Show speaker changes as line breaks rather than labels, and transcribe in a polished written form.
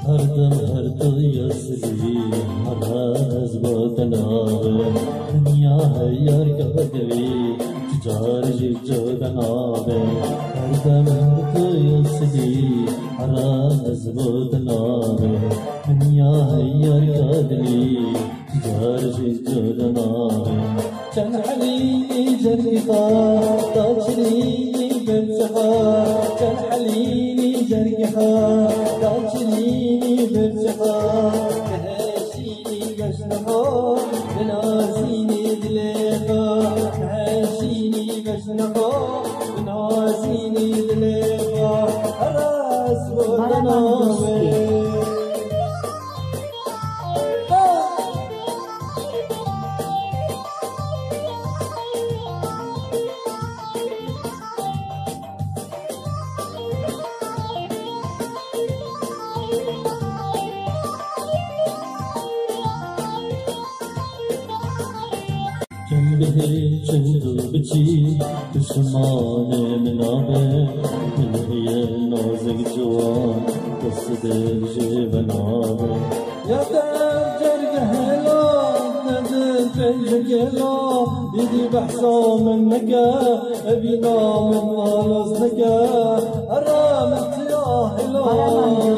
دم هر يسري هراز بوتناوي دنيا هيار كدوي تجار جوتناوي دم هر يسري هراز بوتناوي دنيا هيار كدوي تجار جوتناوي جنحلي جرقها تاجري بمسخا جنحلي جرقها تاجري بمسخا تهاشيني بشنخا بنازيني دليخا تهاشيني بشنخا بنازيني دليخا راس بوتناوي جنبه چندو بچی دشمان منابه دلهی نازک جوان دست دل جیبنابه یادم جرگه لا ندل پنجگلا دیدی بحثا من نکه ابینا من آلوز نکه ارامت یا هلا